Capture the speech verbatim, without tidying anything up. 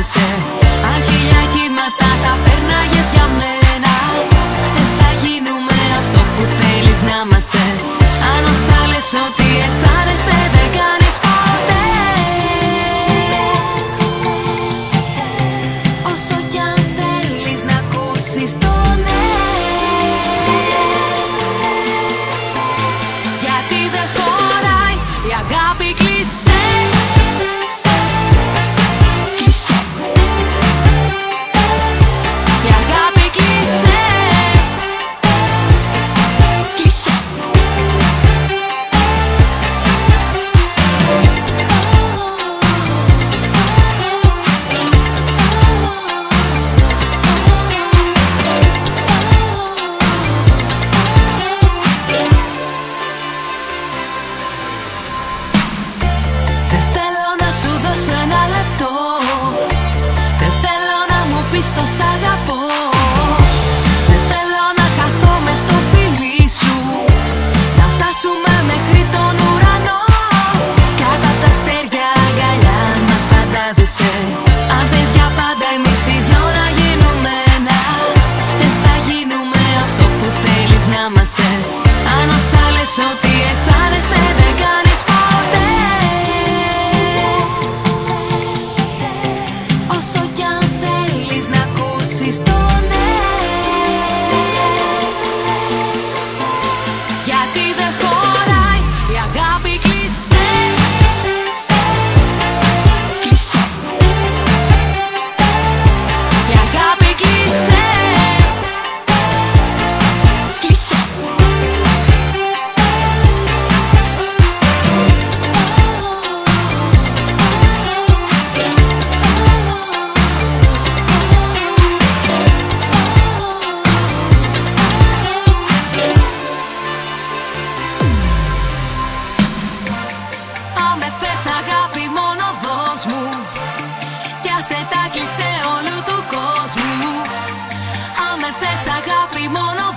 φαντάζεσαι. Αν χίλια κύματα τα περνάγες για μένα, δεν θα γίνουμε αυτό που θέλεις να είμαστε. Αν όσα λες ότι αισθάνεσαι δεν κάνεις ποτέ, όσο κι αν θέλεις να ακούσεις το ναι, γιατί δεν χωράει η αγάπη κλεισέ. Κλεισέ. Η αγάπη κλεισέ. Κλεισέ. Σου δώσω ένα λεπτό, δεν θέλω να μου πεις το σ' αγαπώ. Δεν θέλω να χαθώ μες στο φιλί σου, να φτάσουμε μέχρι τον ουρανό. Κάτω απ' τα αστέρια αγκαλιά μας φαντάζεσαι. Αν θες για πάντα εμείς οι δυο να γίνουμε ένα, δεν θα γίνουμε αυτό που θέλεις να είμαστε. Αν όσα λες ότι αισθάνεσαι δεν κάνεις ποτέ, όσο κι αν θέλεις να ακούσεις το ναι, γιατί δεν χωράει η αγάπη κλεισέ. Κλεισέ. Η αγάπη κλεισέ. Κλεισέ. Θες αγάπη μόνο δώσ' μου, κι άσε τα κλεισέ όλου του κόσμου. Αν με θες αγάπη μόνο